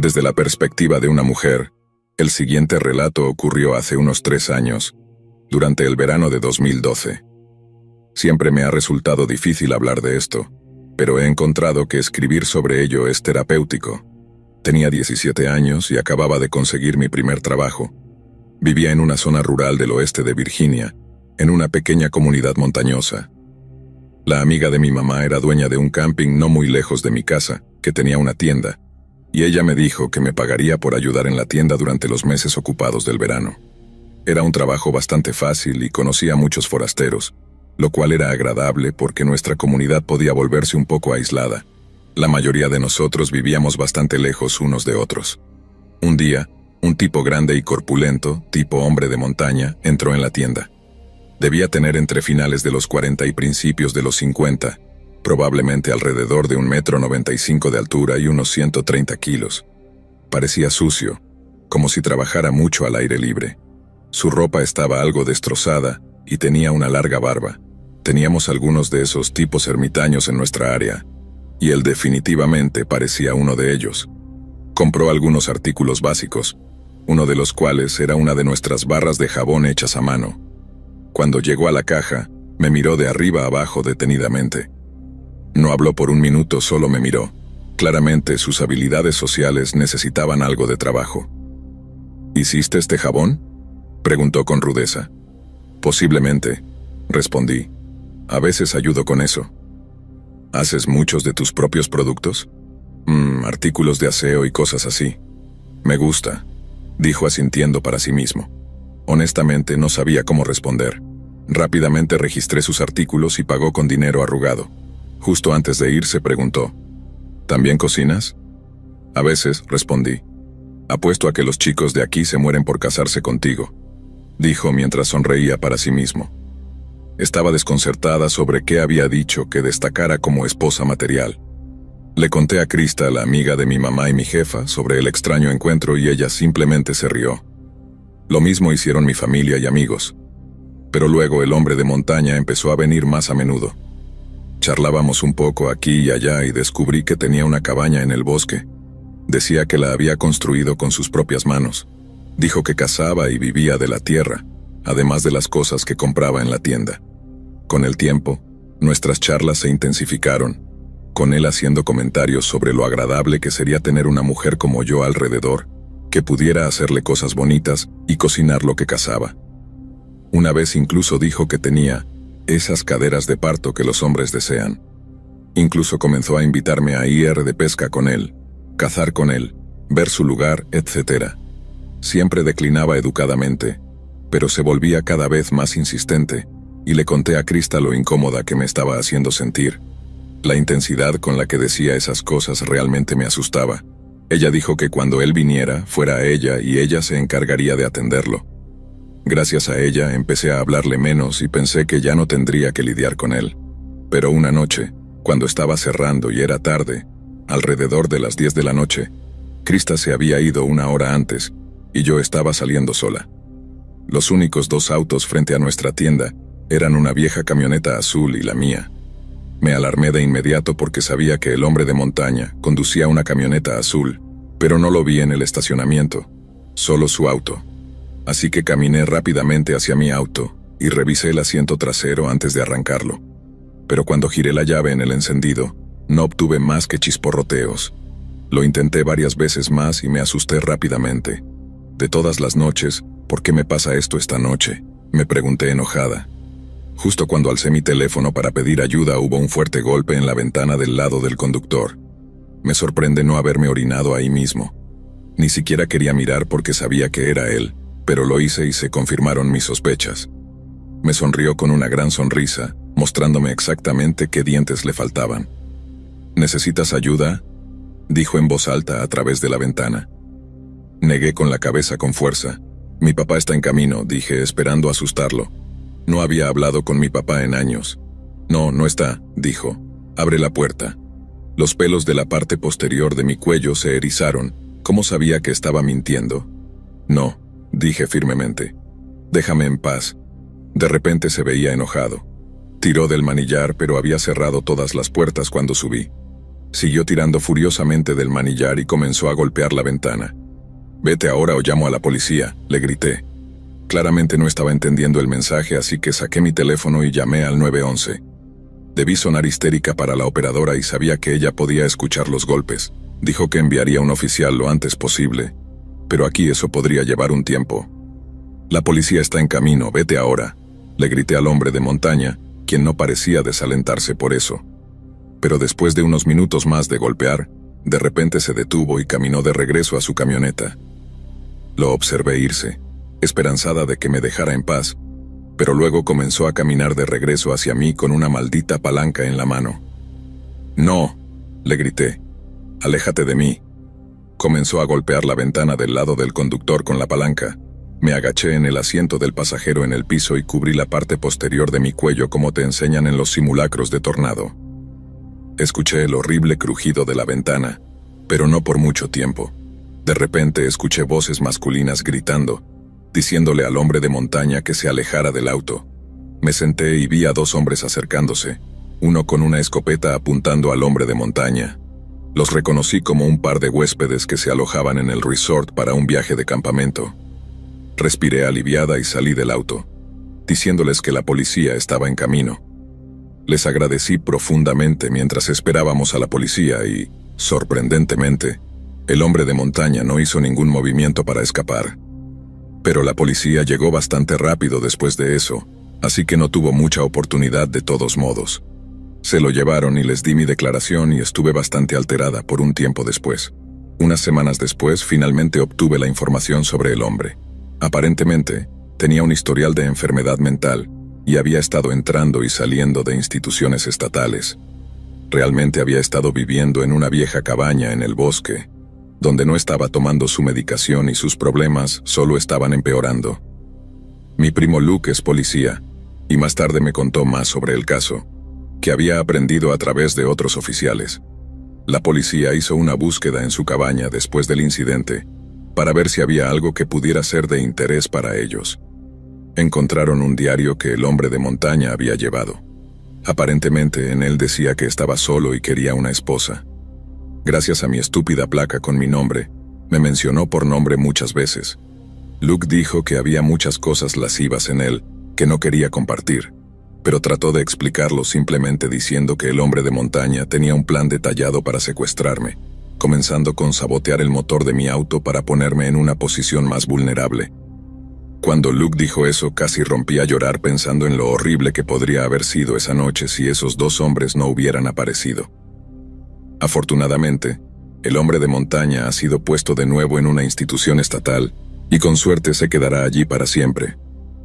Desde la perspectiva de una mujer, el siguiente relato ocurrió hace unos 3 años, durante el verano de 2012. Siempre me ha resultado difícil hablar de esto, pero he encontrado que escribir sobre ello es terapéutico. Tenía 17 años y acababa de conseguir mi primer trabajo. Vivía en una zona rural del oeste de Virginia, en una pequeña comunidad montañosa. La amiga de mi mamá era dueña de un camping no muy lejos de mi casa, que tenía una tienda, y ella me dijo que me pagaría por ayudar en la tienda durante los meses ocupados del verano. Era un trabajo bastante fácil y conocía a muchos forasteros, lo cual era agradable porque nuestra comunidad podía volverse un poco aislada. La mayoría de nosotros vivíamos bastante lejos unos de otros. Un día, un tipo grande y corpulento, tipo hombre de montaña, entró en la tienda. Debía tener entre finales de los 40 y principios de los 50, probablemente alrededor de 1,95 m de altura y unos 130 kilos. Parecía sucio, como si trabajara mucho al aire libre. Su ropa estaba algo destrozada y tenía una larga barba. Teníamos algunos de esos tipos ermitaños en nuestra área, y él definitivamente parecía uno de ellos. Compró algunos artículos básicos, uno de los cuales era una de nuestras barras de jabón hechas a mano. Cuando llegó a la caja, me miró de arriba a abajo detenidamente. No habló por un minuto, solo me miró. Claramente sus habilidades sociales necesitaban algo de trabajo. ¿Hiciste este jabón?, preguntó con rudeza. Posiblemente, respondí. A veces ayudo con eso. ¿Haces muchos de tus propios productos? Artículos de aseo y cosas así. Me gusta, dijo asintiendo para sí mismo. Honestamente no sabía cómo responder. Rápidamente registré sus artículos y pagó con dinero arrugado. Justo antes de irse preguntó, ¿también cocinas? A veces, respondí. Apuesto a que los chicos de aquí se mueren por casarse contigo, dijo mientras sonreía para sí mismo. Estaba desconcertada sobre qué había dicho que destacara como esposa material. Le conté a Krista, la amiga de mi mamá y mi jefa, sobre el extraño encuentro y ella simplemente se rió. Lo mismo hicieron mi familia y amigos. Pero luego el hombre de montaña empezó a venir más a menudo. Charlábamos un poco aquí y allá y descubrí que tenía una cabaña en el bosque. Decía que la había construido con sus propias manos. Dijo que cazaba y vivía de la tierra, además de las cosas que compraba en la tienda. Con el tiempo, nuestras charlas se intensificaron, con él haciendo comentarios sobre lo agradable que sería tener una mujer como yo alrededor, que pudiera hacerle cosas bonitas y cocinar lo que cazaba. Una vez incluso dijo que tenía esas caderas de parto que los hombres desean. Incluso comenzó a invitarme a ir de pesca con él, cazar con él, ver su lugar, etc. Siempre declinaba educadamente, pero se volvía cada vez más insistente, y le conté a Krista lo incómoda que me estaba haciendo sentir. La intensidad con la que decía esas cosas realmente me asustaba. Ella dijo que cuando él viniera, fuera ella y ella se encargaría de atenderlo. Gracias a ella empecé a hablarle menos y pensé que ya no tendría que lidiar con él. Pero una noche, cuando estaba cerrando y era tarde, alrededor de las 10 de la noche, Krista se había ido 1 hora antes y yo estaba saliendo sola. Los únicos 2 autos frente a nuestra tienda eran una vieja camioneta azul y la mía. Me alarmé de inmediato porque sabía que el hombre de montaña conducía una camioneta azul, pero no lo vi en el estacionamiento, solo su auto. Así que caminé rápidamente hacia mi auto y revisé el asiento trasero antes de arrancarlo. Pero cuando giré la llave en el encendido, no obtuve más que chisporroteos. Lo intenté varias veces más y me asusté rápidamente. De todas las noches, ¿por qué me pasa esto esta noche?, me pregunté enojada. Justo cuando alcé mi teléfono para pedir ayuda hubo un fuerte golpe en la ventana del lado del conductor. Me sorprende no haberme orinado ahí mismo. Ni siquiera quería mirar porque sabía que era él, pero lo hice y se confirmaron mis sospechas. Me sonrió con una gran sonrisa, mostrándome exactamente qué dientes le faltaban. ¿Necesitas ayuda?, dijo en voz alta a través de la ventana. Negué con la cabeza con fuerza. Mi papá está en camino, dije esperando asustarlo. No había hablado con mi papá en años. No, no está, dijo. Abre la puerta. Los pelos de la parte posterior de mi cuello se erizaron. ¿Cómo sabía que estaba mintiendo? No, dije firmemente. Déjame en paz. De repente se veía enojado. Tiró del manillar, pero había cerrado todas las puertas cuando subí. Siguió tirando furiosamente del manillar y comenzó a golpear la ventana. «Vete ahora o llamo a la policía», le grité. Claramente no estaba entendiendo el mensaje, así que saqué mi teléfono y llamé al 911. Debí sonar histérica para la operadora y sabía que ella podía escuchar los golpes. Dijo que enviaría un oficial lo antes posible, pero aquí eso podría llevar un tiempo. «La policía está en camino, vete ahora», le grité al hombre de montaña, quien no parecía desalentarse por eso. Pero después de unos minutos más de golpear, de repente se detuvo y caminó de regreso a su camioneta. Lo observé irse, esperanzada de que me dejara en paz, pero luego comenzó a caminar de regreso hacia mí con una maldita palanca en la mano. «No», le grité, «aléjate de mí». Comenzó a golpear la ventana del lado del conductor con la palanca. Me agaché en el asiento del pasajero en el piso y cubrí la parte posterior de mi cuello como te enseñan en los simulacros de tornado. Escuché el horrible crujido de la ventana, pero no por mucho tiempo. De repente escuché voces masculinas gritando, diciéndole al hombre de montaña que se alejara del auto. Me senté y vi a dos hombres acercándose, uno con una escopeta apuntando al hombre de montaña. Los reconocí como un par de huéspedes que se alojaban en el resort para un viaje de campamento. Respiré aliviada y salí del auto, diciéndoles que la policía estaba en camino. Les agradecí profundamente mientras esperábamos a la policía y, sorprendentemente, el hombre de montaña no hizo ningún movimiento para escapar. Pero la policía llegó bastante rápido después de eso, así que no tuvo mucha oportunidad de todos modos. Se lo llevaron y les di mi declaración y estuve bastante alterada por un tiempo después. Unas semanas después, finalmente obtuve la información sobre el hombre. Aparentemente, tenía un historial de enfermedad mental y había estado entrando y saliendo de instituciones estatales. Realmente había estado viviendo en una vieja cabaña en el bosque, donde no estaba tomando su medicación y sus problemas solo estaban empeorando. Mi primo Luke es policía, y más tarde me contó más sobre el caso, que había aprendido a través de otros oficiales. La policía hizo una búsqueda en su cabaña después del incidente, para ver si había algo que pudiera ser de interés para ellos. Encontraron un diario que el hombre de montaña había llevado. Aparentemente en él decía que estaba solo y quería una esposa. Gracias a mi estúpida placa con mi nombre, me mencionó por nombre muchas veces. Luke dijo que había muchas cosas lascivas en él que no quería compartir, pero trató de explicarlo simplemente diciendo que el hombre de montaña tenía un plan detallado para secuestrarme, comenzando con sabotear el motor de mi auto para ponerme en una posición más vulnerable. Cuando Luke dijo eso, casi rompí a llorar pensando en lo horrible que podría haber sido esa noche si esos dos hombres no hubieran aparecido. Afortunadamente, el hombre de montaña ha sido puesto de nuevo en una institución estatal y con suerte se quedará allí para siempre.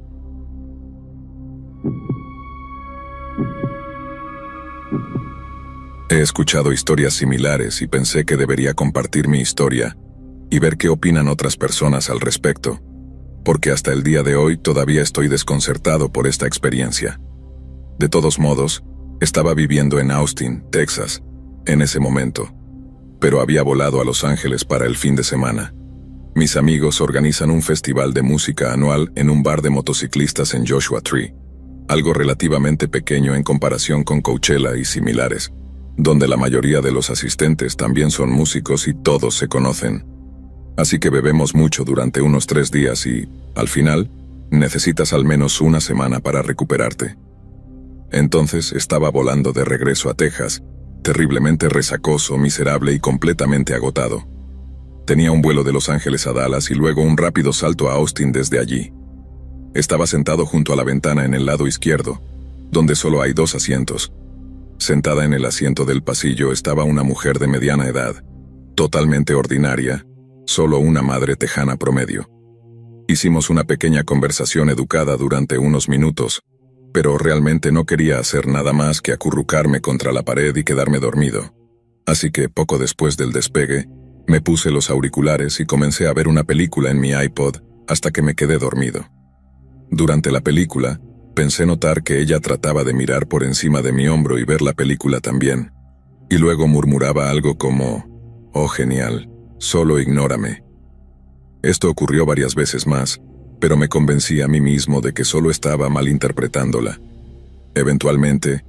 He escuchado historias similares y pensé que debería compartir mi historia y ver qué opinan otras personas al respecto, porque hasta el día de hoy todavía estoy desconcertado por esta experiencia. De todos modos, estaba viviendo en Austin, Texas, en ese momento, pero había volado a Los Ángeles para el fin de semana. Mis amigos organizan un festival de música anual en un bar de motociclistas en Joshua Tree, algo relativamente pequeño en comparación con Coachella y similares, donde la mayoría de los asistentes también son músicos y todos se conocen. Así que bebemos mucho durante unos 3 días y, al final, necesitas al menos una semana para recuperarte. Entonces estaba volando de regreso a Texas, terriblemente resacoso, miserable y completamente agotado. Tenía un vuelo de Los Ángeles a Dallas y luego un rápido salto a Austin desde allí. Estaba sentado junto a la ventana en el lado izquierdo, donde solo hay 2 asientos. Sentada en el asiento del pasillo estaba una mujer de mediana edad, totalmente ordinaria, solo una madre tejana promedio. Hicimos una pequeña conversación educada durante unos minutos, pero realmente no quería hacer nada más que acurrucarme contra la pared y quedarme dormido. Así que poco después del despegue, me puse los auriculares y comencé a ver una película en mi iPod hasta que me quedé dormido. Durante la película, pensé notar que ella trataba de mirar por encima de mi hombro y ver la película también, y luego murmuraba algo como, «Oh, genial, solo ignórame». Esto ocurrió varias veces más, pero me convencí a mí mismo de que solo estaba malinterpretándola. Eventualmente,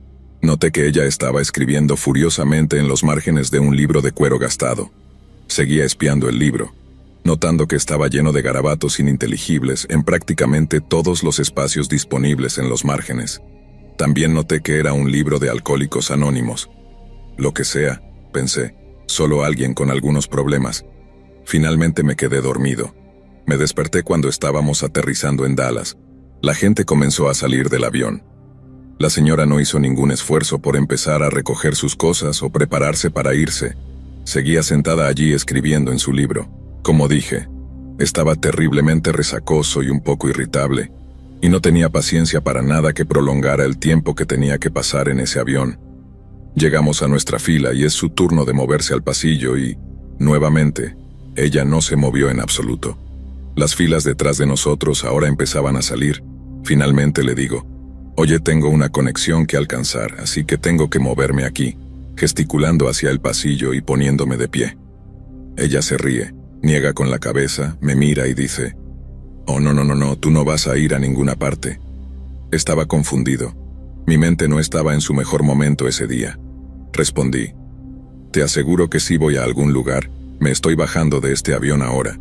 Noté que ella estaba escribiendo furiosamente en los márgenes de un libro de cuero gastado. Seguía espiando el libro, notando que estaba lleno de garabatos ininteligibles en prácticamente todos los espacios disponibles en los márgenes. También noté que era un libro de Alcohólicos Anónimos. Lo que sea, pensé, solo alguien con algunos problemas. Finalmente me quedé dormido. Me desperté cuando estábamos aterrizando en Dallas. La gente comenzó a salir del avión. La señora no hizo ningún esfuerzo por empezar a recoger sus cosas o prepararse para irse. Seguía sentada allí escribiendo en su libro. Como dije, estaba terriblemente resacoso y un poco irritable, y no tenía paciencia para nada que prolongara el tiempo que tenía que pasar en ese avión. Llegamos a nuestra fila y es su turno de moverse al pasillo y, nuevamente, ella no se movió en absoluto. Las filas detrás de nosotros ahora empezaban a salir. Finalmente le digo, «Oye, tengo una conexión que alcanzar, así que tengo que moverme aquí», gesticulando hacia el pasillo y poniéndome de pie. Ella se ríe, niega con la cabeza, me mira y dice, «Oh, no, tú no vas a ir a ninguna parte». Estaba confundido. Mi mente no estaba en su mejor momento ese día. Respondí, «Te aseguro que sí voy a algún lugar, me estoy bajando de este avión ahora».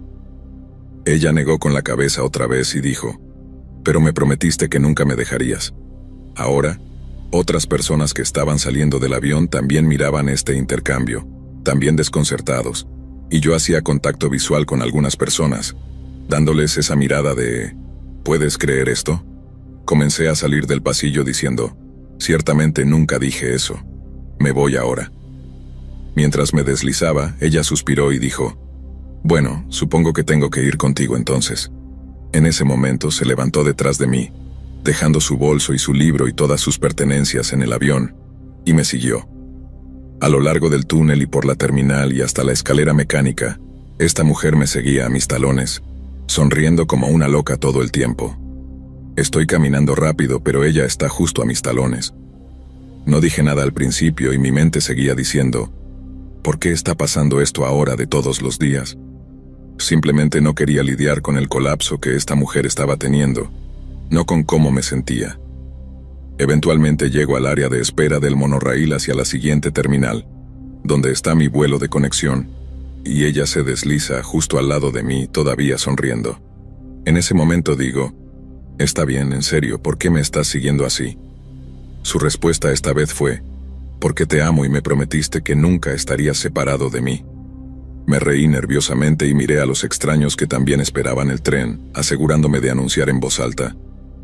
Ella negó con la cabeza otra vez y dijo, «Pero me prometiste que nunca me dejarías». Ahora, otras personas que estaban saliendo del avión también miraban este intercambio, también desconcertados, y yo hacía contacto visual con algunas personas, dándoles esa mirada de «¿Puedes creer esto?». Comencé a salir del pasillo diciendo «Ciertamente nunca dije eso. Me voy ahora». Mientras me deslizaba, ella suspiró y dijo «Bueno, supongo que tengo que ir contigo entonces». En ese momento se levantó detrás de mí, dejando su bolso y su libro y todas sus pertenencias en el avión, y me siguió. A lo largo del túnel y por la terminal y hasta la escalera mecánica, esta mujer me seguía a mis talones, sonriendo como una loca todo el tiempo. Estoy caminando rápido, pero ella está justo a mis talones. No dije nada al principio y mi mente seguía diciendo, ¿por qué está pasando esto ahora de todos los días? Simplemente no quería lidiar con el colapso que esta mujer estaba teniendo, no con cómo me sentía. Eventualmente llego al área de espera del monorraíl hacia la siguiente terminal, donde está mi vuelo de conexión, y ella se desliza justo al lado de mí, todavía sonriendo. En ese momento digo, «Está bien, en serio, ¿por qué me estás siguiendo así?». Su respuesta esta vez fue, «Porque te amo y me prometiste que nunca estarías separado de mí». Me reí nerviosamente y miré a los extraños que también esperaban el tren, asegurándome de anunciar en voz alta,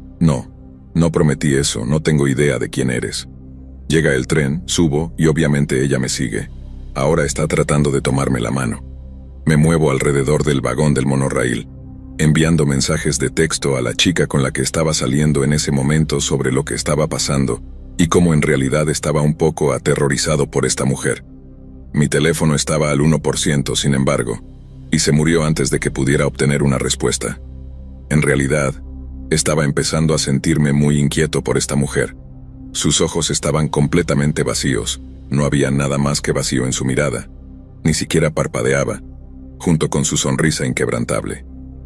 No prometí eso, no tengo idea de quién eres». Llega el tren, subo y obviamente ella me sigue. Ahora está tratando de tomarme la mano. Me muevo alrededor del vagón del monorraíl, enviando mensajes de texto a la chica con la que estaba saliendo en ese momento sobre lo que estaba pasando y cómo en realidad estaba un poco aterrorizado por esta mujer. Mi teléfono estaba al 1%, sin embargo, y se murió antes de que pudiera obtener una respuesta. En realidad, estaba empezando a sentirme muy inquieto por esta mujer. Sus ojos estaban completamente vacíos, no había nada más que vacío en su mirada, ni siquiera parpadeaba, junto con su sonrisa inquebrantable.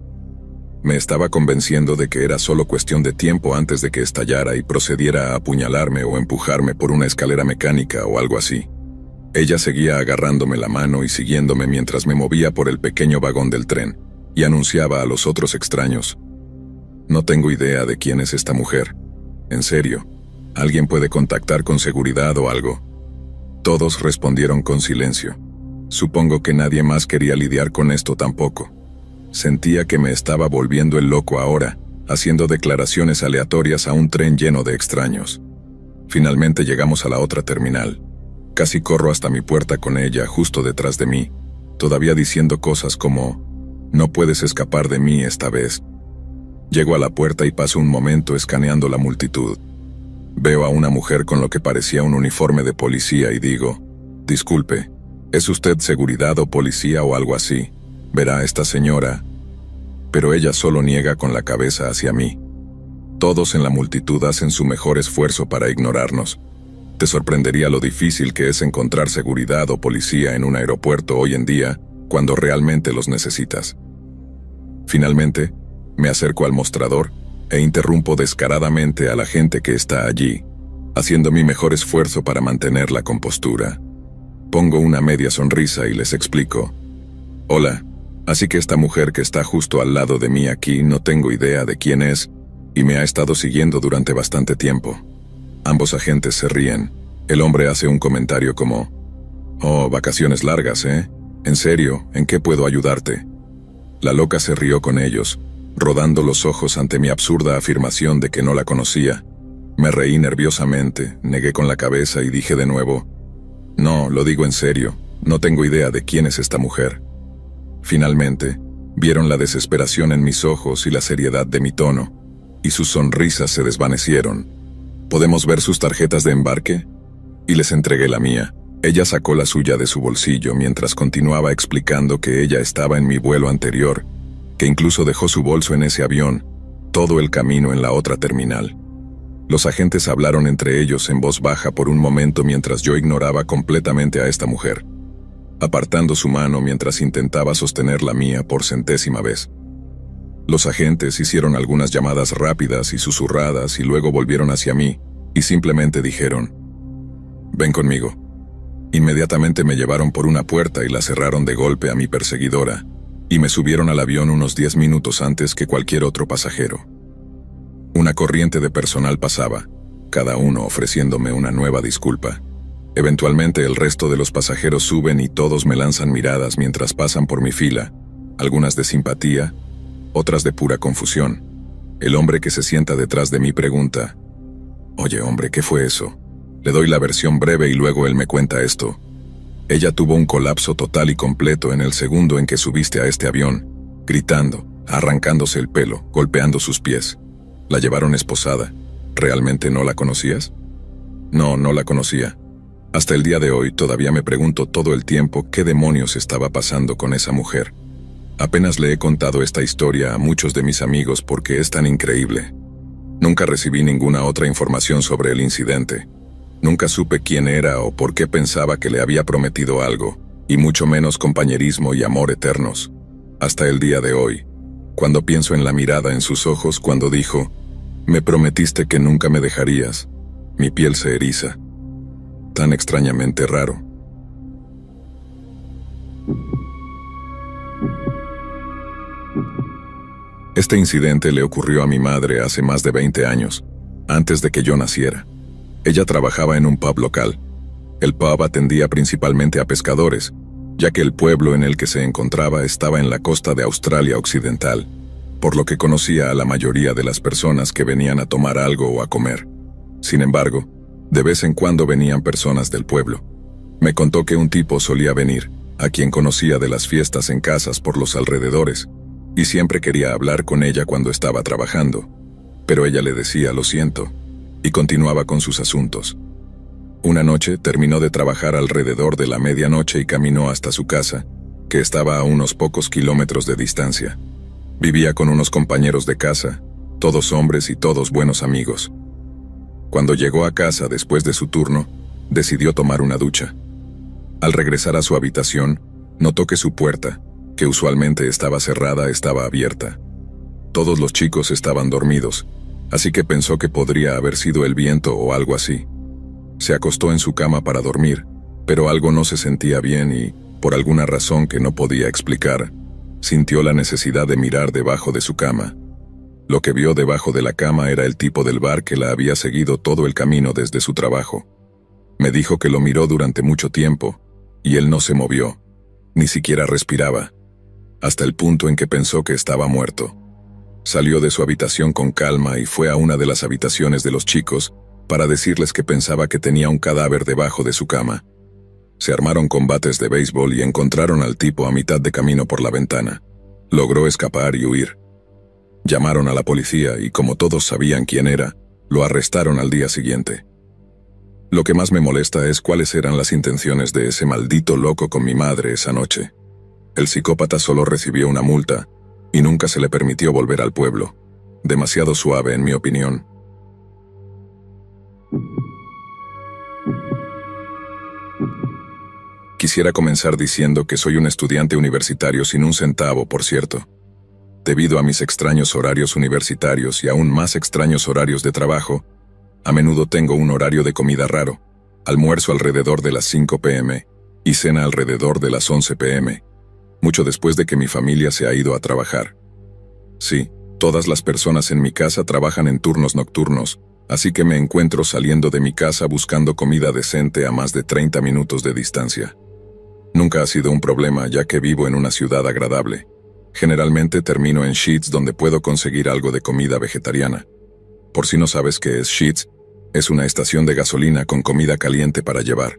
Me estaba convenciendo de que era solo cuestión de tiempo antes de que estallara y procediera a apuñalarme o empujarme por una escalera mecánica o algo así. Ella seguía agarrándome la mano y siguiéndome mientras me movía por el pequeño vagón del tren, y anunciaba a los otros extraños, «No tengo idea de quién es esta mujer. En serio, ¿alguien puede contactar con seguridad o algo?». Todos respondieron con silencio. Supongo que nadie más quería lidiar con esto tampoco. Sentía que me estaba volviendo el loco ahora, haciendo declaraciones aleatorias a un tren lleno de extraños. Finalmente llegamos a la otra terminal. Casi corro hasta mi puerta con ella justo detrás de mí, todavía diciendo cosas como, «No puedes escapar de mí esta vez». Llego a la puerta y paso un momento escaneando la multitud. Veo a una mujer con lo que parecía un uniforme de policía y digo, «Disculpe, ¿es usted seguridad o policía o algo así? Verá, esta señora». Pero ella solo niega con la cabeza hacia mí. Todos en la multitud hacen su mejor esfuerzo para ignorarnos. Te sorprendería lo difícil que es encontrar seguridad o policía en un aeropuerto hoy en día, cuando realmente los necesitas. Finalmente, me acerco al mostrador e interrumpo descaradamente a la gente que está allí. haciendo mi mejor esfuerzo para mantener la compostura. Pongo una media sonrisa y les explico. Hola, así que esta mujer que está justo al lado de mí aquí no tengo idea de quién es y me ha estado siguiendo durante bastante tiempo. Ambos agentes se ríen. El hombre hace un comentario como: «Oh, vacaciones largas, ¿eh? ¿En serio? ¿En qué puedo ayudarte?» La loca se rió con ellos, rodando los ojos ante mi absurda afirmación de que no la conocía. Me reí nerviosamente, negué con la cabeza y dije de nuevo: «No, lo digo en serio, no tengo idea de quién es esta mujer». Finalmente, vieron la desesperación en mis ojos y la seriedad de mi tono, y sus sonrisas se desvanecieron. «¿Podemos ver sus tarjetas de embarque?» Y les entregué la mía. Ella sacó la suya de su bolsillo mientras continuaba explicando que ella estaba en mi vuelo anterior, que incluso dejó su bolso en ese avión, todo el camino en la otra terminal. Los agentes hablaron entre ellos en voz baja por un momento mientras yo ignoraba completamente a esta mujer, apartando su mano mientras intentaba sostener la mía por centésima vez. Los agentes hicieron algunas llamadas rápidas y susurradas y luego volvieron hacia mí y simplemente dijeron: «Ven conmigo». Inmediatamente me llevaron por una puerta y la cerraron de golpe a mi perseguidora, y me subieron al avión unos 10 minutos antes que cualquier otro pasajero. Una corriente de personal pasaba, cada uno ofreciéndome una nueva disculpa. Eventualmente el resto de los pasajeros suben y todos me lanzan miradas mientras pasan por mi fila, algunas de simpatía, otras de pura confusión. El hombre que se sienta detrás de mí pregunta: «Oye, hombre, ¿qué fue eso?». Le doy la versión breve y luego él me cuenta esto. «Ella tuvo un colapso total y completo en el segundo en que subiste a este avión, gritando, arrancándose el pelo, golpeando sus pies. La llevaron esposada. ¿Realmente no la conocías?». «No, no la conocía. Hasta el día de hoy todavía me pregunto todo el tiempo qué demonios estaba pasando con esa mujer. Apenas le he contado esta historia a muchos de mis amigos porque es tan increíble. Nunca recibí ninguna otra información sobre el incidente. Nunca supe quién era o por qué pensaba que le había prometido algo, y mucho menos compañerismo y amor eternos. Hasta el día de hoy, cuando pienso en la mirada en sus ojos cuando dijo: «Me prometiste que nunca me dejarías», mi piel se eriza. Tan extrañamente raro. Este incidente le ocurrió a mi madre hace más de 20 años, antes de que yo naciera. Ella trabajaba en un pub local. El pub atendía principalmente a pescadores, ya que el pueblo en el que se encontraba estaba en la costa de Australia Occidental, por lo que conocía a la mayoría de las personas que venían a tomar algo o a comer. Sin embargo, de vez en cuando venían personas del pueblo. Me contó que un tipo solía venir, a quien conocía de las fiestas en casas por los alrededores, y siempre quería hablar con ella cuando estaba trabajando, pero ella le decía «lo siento», y continuaba con sus asuntos. Una noche terminó de trabajar alrededor de la medianoche y caminó hasta su casa, que estaba a unos pocos kilómetros de distancia. Vivía con unos compañeros de casa, todos hombres y todos buenos amigos. Cuando llegó a casa después de su turno, decidió tomar una ducha. Al regresar a su habitación, notó que su puerta, que usualmente estaba cerrada, estaba abierta. Todos los chicos estaban dormidos, así que pensó que podría haber sido el viento o algo así. Se acostó en su cama para dormir, pero algo no se sentía bien y, por alguna razón que no podía explicar, sintió la necesidad de mirar debajo de su cama. Lo que vio debajo de la cama era el tipo del bar que la había seguido todo el camino desde su trabajo. Me dijo que lo miró durante mucho tiempo, y él no se movió, ni siquiera respiraba, hasta el punto en que pensó que estaba muerto. Salió de su habitación con calma y fue a una de las habitaciones de los chicos para decirles que pensaba que tenía un cadáver debajo de su cama. Se armaron con bates de béisbol y encontraron al tipo a mitad de camino por la ventana. Logró escapar y huir. Llamaron a la policía y, como todos sabían quién era, lo arrestaron al día siguiente. Lo que más me molesta es cuáles eran las intenciones de ese maldito loco con mi madre esa noche. El psicópata solo recibió una multa y nunca se le permitió volver al pueblo. Demasiado suave, en mi opinión. Quisiera comenzar diciendo que soy un estudiante universitario sin un centavo, por cierto. Debido a mis extraños horarios universitarios y aún más extraños horarios de trabajo, A menudo tengo un horario de comida raro. Almuerzo alrededor de las 5 p.m. y cena alrededor de las 11 p.m., mucho después de que mi familia se ha ido a trabajar. Sí, todas las personas en mi casa trabajan en turnos nocturnos, así que me encuentro saliendo de mi casa buscando comida decente a más de 30 minutos de distancia. Nunca ha sido un problema ya que vivo en una ciudad agradable. Generalmente termino en Sheetz donde puedo conseguir algo de comida vegetariana. Por si no sabes qué es Sheetz, es una estación de gasolina con comida caliente para llevar.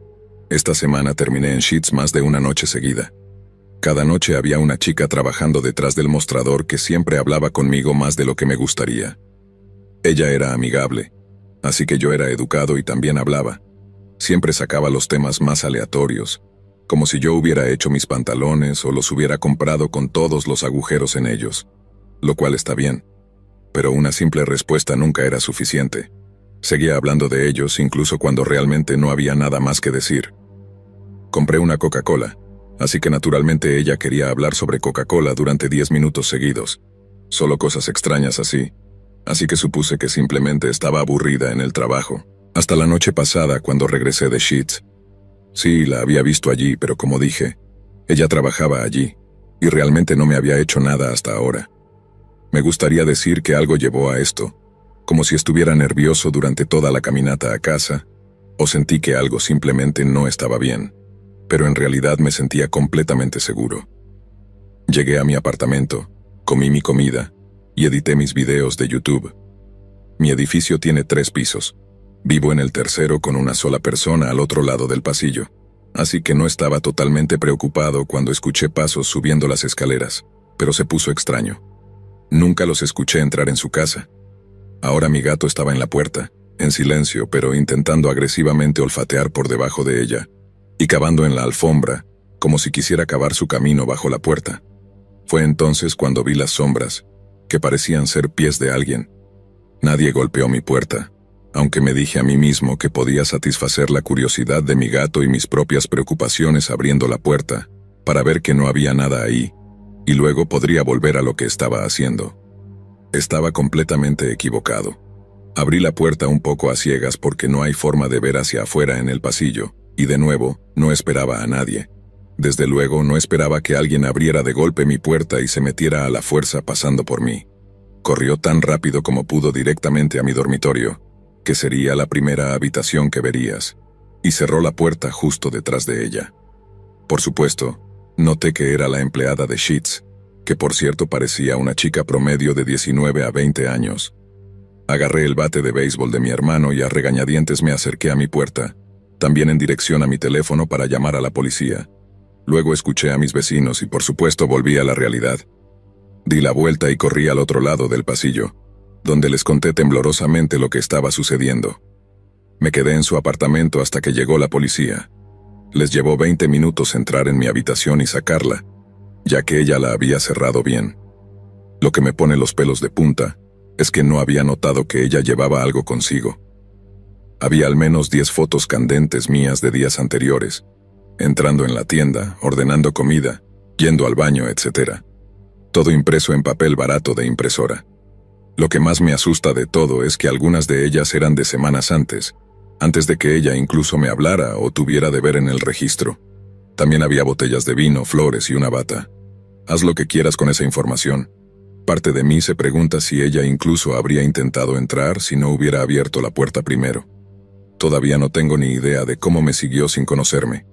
Esta semana terminé en Sheetz más de una noche seguida. Cada noche había una chica trabajando detrás del mostrador que siempre hablaba conmigo más de lo que me gustaría. Ella era amigable, así que yo era educado y también hablaba. Siempre sacaba los temas más aleatorios, como si yo hubiera hecho mis pantalones o los hubiera comprado con todos los agujeros en ellos, lo cual está bien. Pero una simple respuesta nunca era suficiente. Seguía hablando de ellos incluso cuando realmente no había nada más que decir. Compré una Coca-Cola, así que naturalmente ella quería hablar sobre Coca-Cola durante 10 minutos seguidos. Solo cosas extrañas así que supuse que simplemente estaba aburrida en el trabajo. Hasta la noche pasada cuando regresé de Sheetz. Sí, la había visto allí, pero como dije, ella trabajaba allí, y realmente no me había hecho nada hasta ahora. Me gustaría decir que algo llevó a esto, como si estuviera nervioso durante toda la caminata a casa, o sentí que algo simplemente no estaba bien, pero en realidad me sentía completamente seguro. Llegué a mi apartamento, comí mi comida, y edité mis videos de YouTube. Mi edificio tiene 3 pisos. Vivo en el tercero con una sola persona al otro lado del pasillo, así que no estaba totalmente preocupado cuando escuché pasos subiendo las escaleras, pero se puso extraño. Nunca los escuché entrar en su casa. Ahora mi gato estaba en la puerta, en silencio, pero intentando agresivamente olfatear por debajo de ella, y cavando en la alfombra, como si quisiera cavar su camino bajo la puerta. Fue entonces cuando vi las sombras, que parecían ser pies de alguien. Nadie golpeó mi puerta, aunque me dije a mí mismo que podía satisfacer la curiosidad de mi gato y mis propias preocupaciones abriendo la puerta, para ver que no había nada ahí, y luego podría volver a lo que estaba haciendo. Estaba completamente equivocado. Abrí la puerta un poco a ciegas porque no hay forma de ver hacia afuera en el pasillo, y de nuevo, no esperaba a nadie. Desde luego, no esperaba que alguien abriera de golpe mi puerta y se metiera a la fuerza pasando por mí. Corrió tan rápido como pudo directamente a mi dormitorio, que sería la primera habitación que verías, y cerró la puerta justo detrás de ella. Por supuesto, noté que era la empleada de Sheetz, que por cierto parecía una chica promedio de 19 a 20 años. Agarré el bate de béisbol de mi hermano y a regañadientes me acerqué a mi puerta, también en dirección a mi teléfono para llamar a la policía. Luego escuché a mis vecinos y por supuesto volví a la realidad. Di la vuelta y corrí al otro lado del pasillo, donde les conté temblorosamente lo que estaba sucediendo. Me quedé en su apartamento hasta que llegó la policía. Les llevó 20 minutos entrar en mi habitación y sacarla, ya que ella la había cerrado bien. Lo que me pone los pelos de punta es que no había notado que ella llevaba algo consigo. Había al menos 10 fotos candentes mías de días anteriores, entrando en la tienda, ordenando comida, yendo al baño, etc. Todo impreso en papel barato de impresora. Lo que más me asusta de todo es que algunas de ellas eran de semanas antes de que ella incluso me hablara o tuviera de ver en el registro. También había botellas de vino, flores y una bata. Haz lo que quieras con esa información. Parte de mí se pregunta si ella incluso habría intentado entrar si no hubiera abierto la puerta primero. Todavía no tengo ni idea de cómo me siguió sin conocerme.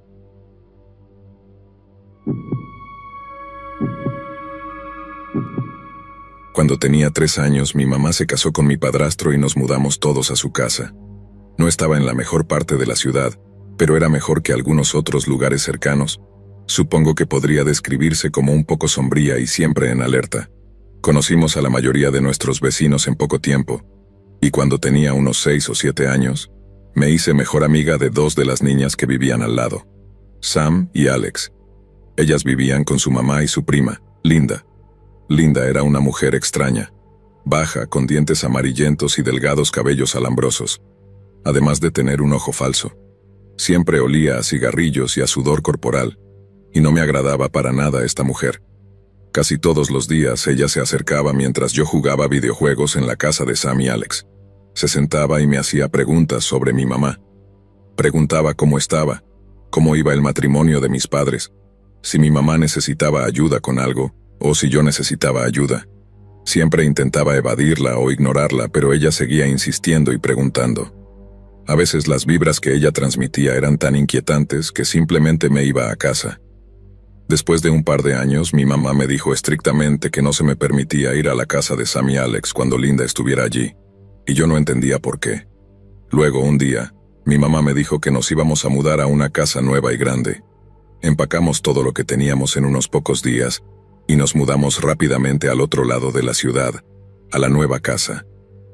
Cuando tenía 3 años, mi mamá se casó con mi padrastro y nos mudamos todos a su casa. No estaba en la mejor parte de la ciudad, pero era mejor que algunos otros lugares cercanos. Supongo que podría describirse como un poco sombría y siempre en alerta. Conocimos a la mayoría de nuestros vecinos en poco tiempo, y cuando tenía unos 6 o 7 años, me hice mejor amiga de 2 de las niñas que vivían al lado, Sam y Alex. Ellas vivían con su mamá y su prima, Linda. Linda era una mujer extraña, baja, con dientes amarillentos y delgados cabellos alambrosos, además de tener un ojo falso. Siempre olía a cigarrillos y a sudor corporal, y no me agradaba para nada esta mujer. Casi todos los días ella se acercaba mientras yo jugaba videojuegos en la casa de Sam y Alex. Se sentaba y me hacía preguntas sobre mi mamá. Preguntaba cómo estaba, cómo iba el matrimonio de mis padres, si mi mamá necesitaba ayuda con algo, o si yo necesitaba ayuda. Siempre intentaba evadirla o ignorarla, pero ella seguía insistiendo y preguntando. A veces las vibras que ella transmitía eran tan inquietantes que simplemente me iba a casa. Después de un par de años, mi mamá me dijo estrictamente que no se me permitía ir a la casa de Sam y Alex cuando Linda estuviera allí, y yo no entendía por qué. Luego, un día, mi mamá me dijo que nos íbamos a mudar a una casa nueva y grande. Empacamos todo lo que teníamos en unos pocos días, y nos mudamos rápidamente al otro lado de la ciudad, a la nueva casa.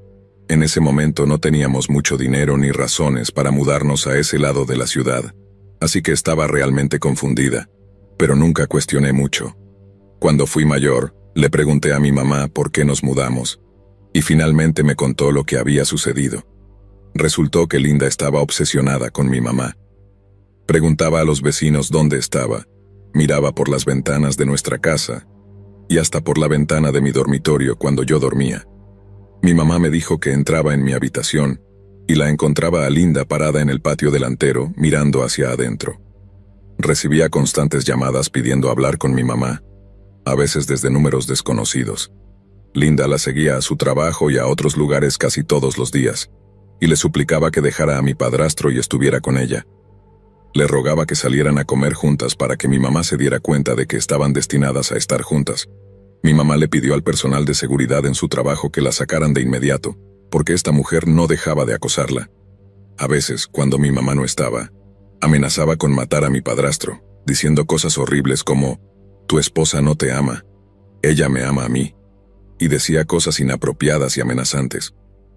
En ese momento no teníamos mucho dinero ni razones para mudarnos a ese lado de la ciudad, así que estaba realmente confundida, pero nunca cuestioné mucho. Cuando fui mayor, le pregunté a mi mamá por qué nos mudamos, y finalmente me contó lo que había sucedido. Resultó que Linda estaba obsesionada con mi mamá. Preguntaba a los vecinos dónde estaba, miraba por las ventanas de nuestra casa, y hasta por la ventana de mi dormitorio cuando yo dormía. Mi mamá me dijo que entraba en mi habitación, y la encontraba a Linda parada en el patio delantero, mirando hacia adentro. Recibía constantes llamadas pidiendo hablar con mi mamá, a veces desde números desconocidos. Linda la seguía a su trabajo y a otros lugares casi todos los días, y le suplicaba que dejara a mi padrastro y estuviera con ella. Le rogaba que salieran a comer juntas para que mi mamá se diera cuenta de que estaban destinadas a estar juntas. Mi mamá le pidió al personal de seguridad en su trabajo que la sacaran de inmediato, porque esta mujer no dejaba de acosarla. A veces, cuando mi mamá no estaba, amenazaba con matar a mi padrastro, diciendo cosas horribles como, «Tu esposa no te ama, ella me ama a mí», y decía cosas inapropiadas y amenazantes.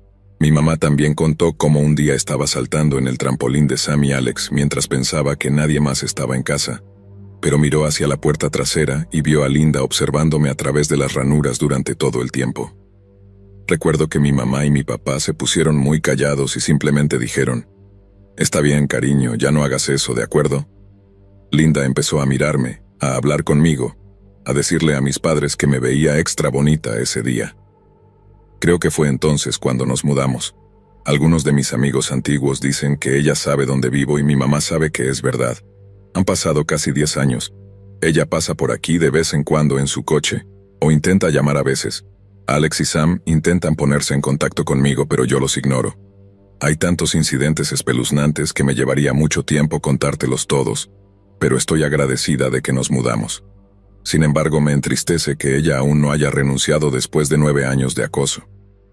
Mi mamá también contó cómo un día estaba saltando en el trampolín de Sam y Alex mientras pensaba que nadie más estaba en casa, pero miró hacia la puerta trasera y vio a Linda observándome a través de las ranuras durante todo el tiempo. Recuerdo que mi mamá y mi papá se pusieron muy callados y simplemente dijeron, «Está bien, cariño, ya no hagas eso, ¿de acuerdo?» Linda empezó a mirarme, a hablar conmigo, a decirle a mis padres que me veía extra bonita ese día. Creo que fue entonces cuando nos mudamos. Algunos de mis amigos antiguos dicen que ella sabe dónde vivo y mi mamá sabe que es verdad. Han pasado casi 10 años. Ella pasa por aquí de vez en cuando en su coche, o intenta llamar a veces. Alex y Sam intentan ponerse en contacto conmigo, pero yo los ignoro. Hay tantos incidentes espeluznantes que me llevaría mucho tiempo contártelos todos, pero estoy agradecida de que nos mudamos. Sin embargo, me entristece que ella aún no haya renunciado después de 9 años de acoso.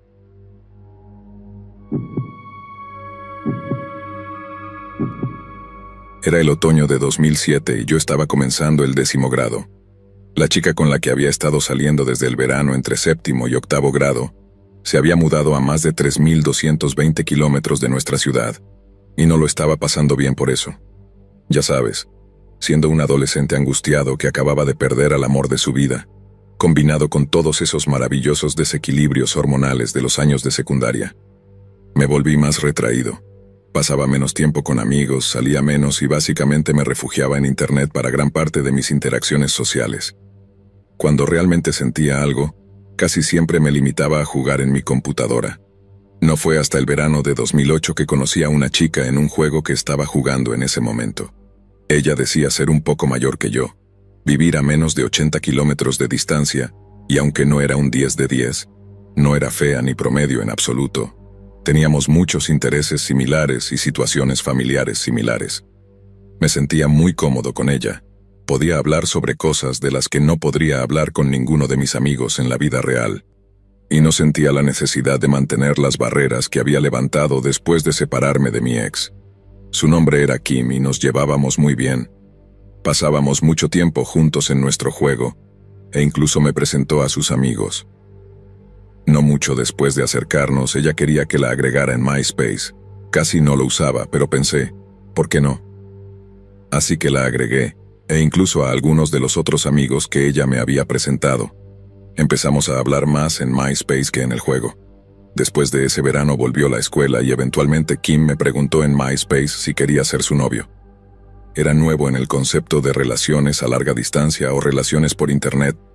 Era el otoño de 2007 y yo estaba comenzando el 10º grado. La chica con la que había estado saliendo desde el verano entre 7º y 8º grado se había mudado a más de 3.220 kilómetros de nuestra ciudad, y no lo estaba pasando bien por eso. Ya sabes, siendo un adolescente angustiado que acababa de perder al amor de su vida, combinado con todos esos maravillosos desequilibrios hormonales de los años de secundaria. Me volví más retraído. Pasaba menos tiempo con amigos, salía menos y básicamente me refugiaba en Internet para gran parte de mis interacciones sociales. Cuando realmente sentía algo, casi siempre me limitaba a jugar en mi computadora. No fue hasta el verano de 2008 que conocí a una chica en un juego que estaba jugando en ese momento. Ella decía ser un poco mayor que yo, vivir a menos de 80 kilómetros de distancia, y aunque no era un 10 de 10, no era fea ni promedio en absoluto. Teníamos muchos intereses similares y situaciones familiares similares. Me sentía muy cómodo con ella. Podía hablar sobre cosas de las que no podría hablar con ninguno de mis amigos en la vida real. Y no sentía la necesidad de mantener las barreras que había levantado después de separarme de mi ex. Su nombre era Kim y nos llevábamos muy bien. Pasábamos mucho tiempo juntos en nuestro juego, e incluso me presentó a sus amigos. No mucho después de acercarnos, ella quería que la agregara en MySpace. Casi no lo usaba, pero pensé, ¿por qué no? Así que la agregué, e incluso a algunos de los otros amigos que ella me había presentado. Empezamos a hablar más en MySpace que en el juego. Después de ese verano volvió a la escuela y eventualmente Kim me preguntó en MySpace si quería ser su novio. Era nuevo en el concepto de relaciones a larga distancia o relaciones por internet,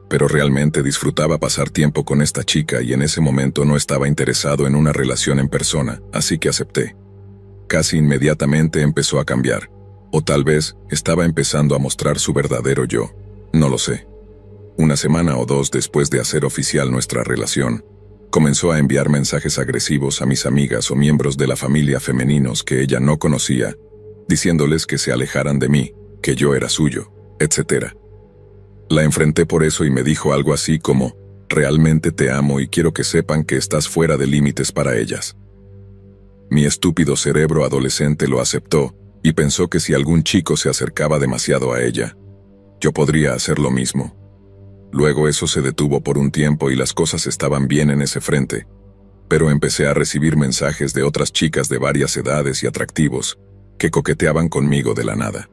pero realmente disfrutaba pasar tiempo con esta chica y en ese momento no estaba interesado en una relación en persona, así que acepté. Casi inmediatamente empezó a cambiar, o tal vez estaba empezando a mostrar su verdadero yo, no lo sé. Una semana o dos después de hacer oficial nuestra relación, comenzó a enviar mensajes agresivos a mis amigas o miembros de la familia femeninos que ella no conocía, diciéndoles que se alejaran de mí, que yo era suyo, etc. La enfrenté por eso y me dijo algo así como, realmente te amo y quiero que sepan que estás fuera de límites para ellas. Mi estúpido cerebro adolescente lo aceptó y pensó que si algún chico se acercaba demasiado a ella, yo podría hacer lo mismo. Luego eso se detuvo por un tiempo y las cosas estaban bien en ese frente, pero empecé a recibir mensajes de otras chicas de varias edades y atractivos que coqueteaban conmigo de la nada.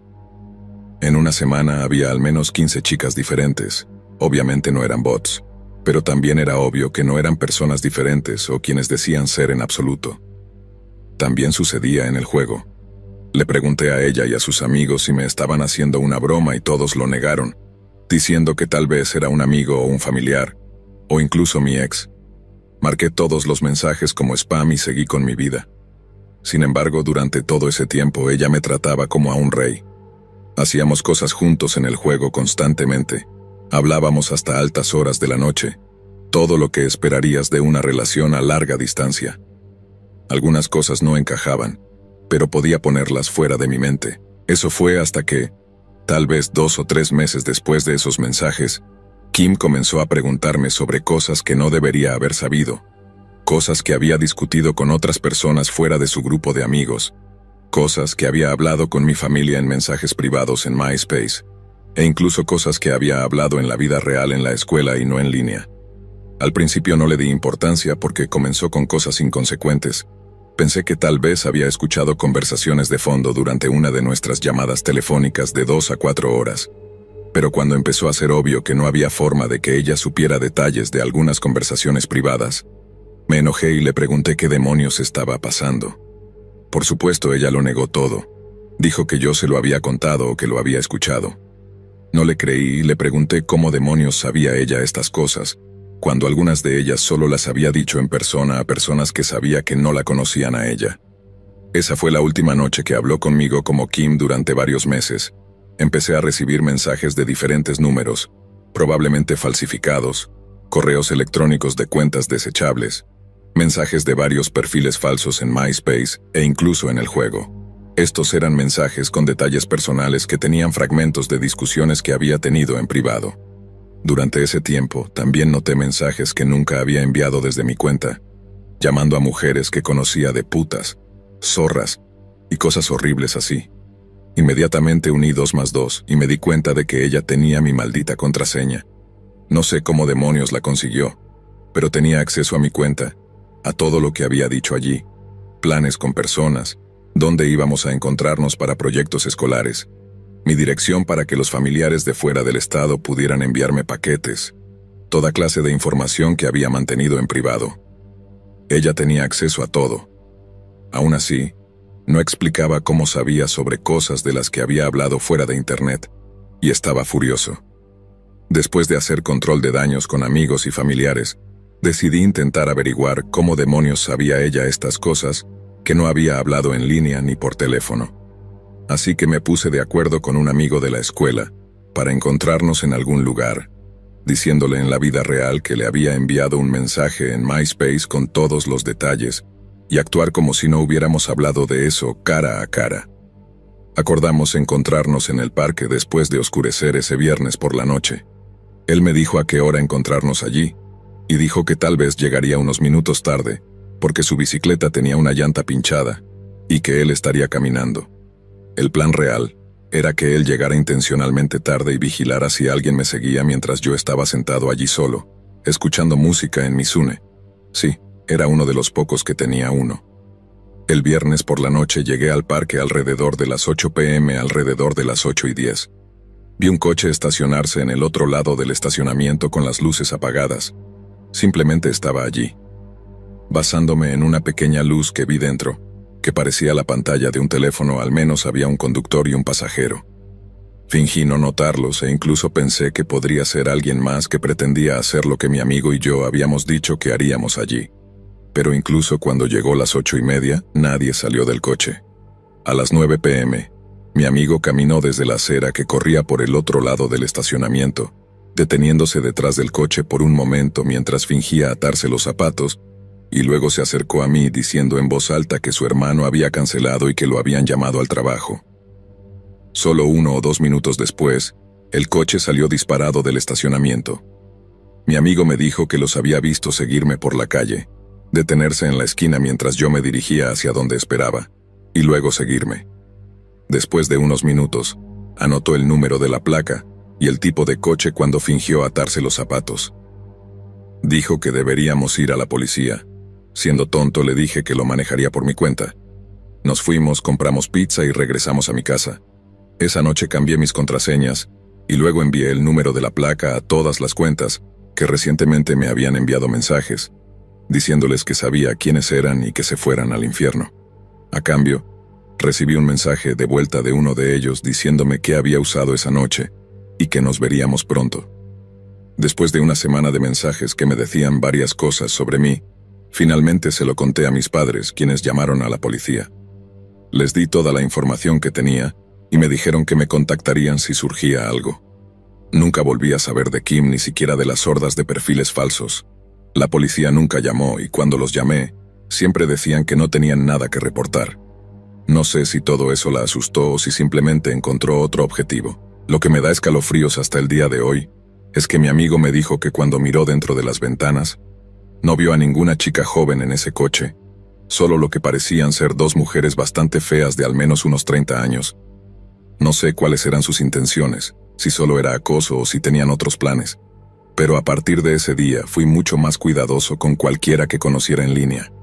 En una semana había al menos 15 chicas diferentes. Obviamente no eran bots, pero también era obvio que no eran personas diferentes o quienes decían ser en absoluto. También sucedía en el juego. Le pregunté a ella y a sus amigos si me estaban haciendo una broma y todos lo negaron, diciendo que tal vez era un amigo o un familiar, o incluso mi ex. Marqué todos los mensajes como spam y seguí con mi vida. Sin embargo, durante todo ese tiempo ella me trataba como a un rey. Hacíamos cosas juntos en el juego constantemente. Hablábamos hasta altas horas de la noche. Todo lo que esperarías de una relación a larga distancia. Algunas cosas no encajaban, pero podía ponerlas fuera de mi mente. Eso fue hasta que, tal vez 2 o 3 meses después de esos mensajes, Kim comenzó a preguntarme sobre cosas que no debería haber sabido. Cosas que había discutido con otras personas fuera de su grupo de amigos. Cosas que había hablado con mi familia en mensajes privados en MySpace, e incluso cosas que había hablado en la vida real en la escuela y no en línea. Al principio no le di importancia porque comenzó con cosas inconsecuentes. Pensé que tal vez había escuchado conversaciones de fondo durante una de nuestras llamadas telefónicas de 2 a 4 horas. Pero cuando empezó a ser obvio que no había forma de que ella supiera detalles de algunas conversaciones privadas, me enojé y le pregunté qué demonios estaba pasando. Por supuesto, ella lo negó todo. Dijo que yo se lo había contado o que lo había escuchado. No le creí y le pregunté cómo demonios sabía ella estas cosas, cuando algunas de ellas solo las había dicho en persona a personas que sabía que no la conocían a ella. Esa fue la última noche que habló conmigo como Kim durante varios meses. Empecé a recibir mensajes de diferentes números, probablemente falsificados, correos electrónicos de cuentas desechables, mensajes de varios perfiles falsos en MySpace e incluso en el juego. Estos eran mensajes con detalles personales que tenían fragmentos de discusiones que había tenido en privado. Durante ese tiempo, también noté mensajes que nunca había enviado desde mi cuenta, llamando a mujeres que conocía de putas, zorras y cosas horribles así. Inmediatamente uní 2 más 2 y me di cuenta de que ella tenía mi maldita contraseña. No sé cómo demonios la consiguió, pero tenía acceso a mi cuenta, a todo lo que había dicho allí, planes con personas, dónde íbamos a encontrarnos para proyectos escolares, mi dirección para que los familiares de fuera del estado pudieran enviarme paquetes, toda clase de información que había mantenido en privado. Ella tenía acceso a todo. Aún así, no explicaba cómo sabía sobre cosas de las que había hablado fuera de internet, y estaba furioso. Después de hacer control de daños con amigos y familiares, decidí intentar averiguar cómo demonios sabía ella estas cosas que no había hablado en línea ni por teléfono. Así que me puse de acuerdo con un amigo de la escuela para encontrarnos en algún lugar, diciéndole en la vida real que le había enviado un mensaje en MySpace con todos los detalles y actuar como si no hubiéramos hablado de eso cara a cara. Acordamos encontrarnos en el parque después de oscurecer ese viernes por la noche. Él me dijo a qué hora encontrarnos allí, y dijo que tal vez llegaría unos minutos tarde, porque su bicicleta tenía una llanta pinchada, y que él estaría caminando. El plan real era que él llegara intencionalmente tarde y vigilara si alguien me seguía mientras yo estaba sentado allí solo, escuchando música en mi Zune. Sí, era uno de los pocos que tenía uno. El viernes por la noche llegué al parque alrededor de las 8 p.m. alrededor de las 8:10. Vi un coche estacionarse en el otro lado del estacionamiento con las luces apagadas. Simplemente estaba allí. Basándome en una pequeña luz que vi dentro, que parecía la pantalla de un teléfono, al menos había un conductor y un pasajero. Fingí no notarlos e incluso pensé que podría ser alguien más que pretendía hacer lo que mi amigo y yo habíamos dicho que haríamos allí. Pero incluso cuando llegó las 8:30, nadie salió del coche. A las 9 p.m., mi amigo caminó desde la acera que corría por el otro lado del estacionamiento, deteniéndose detrás del coche por un momento mientras fingía atarse los zapatos, y luego se acercó a mí diciendo en voz alta que su hermano había cancelado y que lo habían llamado al trabajo. Solo 1 o 2 minutos después, el coche salió disparado del estacionamiento. Mi amigo me dijo que los había visto seguirme por la calle, detenerse en la esquina mientras yo me dirigía hacia donde esperaba, y luego seguirme. Después de unos minutos, anotó el número de la placa y el tipo de coche cuando fingió atarse los zapatos. Dijo que deberíamos ir a la policía. Siendo tonto, le dije que lo manejaría por mi cuenta. Nos fuimos, compramos pizza y regresamos a mi casa. Esa noche cambié mis contraseñas y luego envié el número de la placa a todas las cuentas que recientemente me habían enviado mensajes, diciéndoles que sabía quiénes eran y que se fueran al infierno. A cambio, recibí un mensaje de vuelta de uno de ellos diciéndome qué había usado esa noche y que nos veríamos pronto. Después de una semana de mensajes que me decían varias cosas sobre mí, finalmente se lo conté a mis padres, quienes llamaron a la policía. Les di toda la información que tenía y me dijeron que me contactarían si surgía algo. Nunca volví a saber de Kim, ni siquiera de las hordas de perfiles falsos. La policía nunca llamó y cuando los llamé, siempre decían que no tenían nada que reportar. No sé si todo eso la asustó o si simplemente encontró otro objetivo. Lo que me da escalofríos hasta el día de hoy es que mi amigo me dijo que cuando miró dentro de las ventanas, no vio a ninguna chica joven en ese coche, solo lo que parecían ser 2 mujeres bastante feas de al menos unos 30 años. No sé cuáles eran sus intenciones, si solo era acoso o si tenían otros planes, pero a partir de ese día fui mucho más cuidadoso con cualquiera que conociera en línea.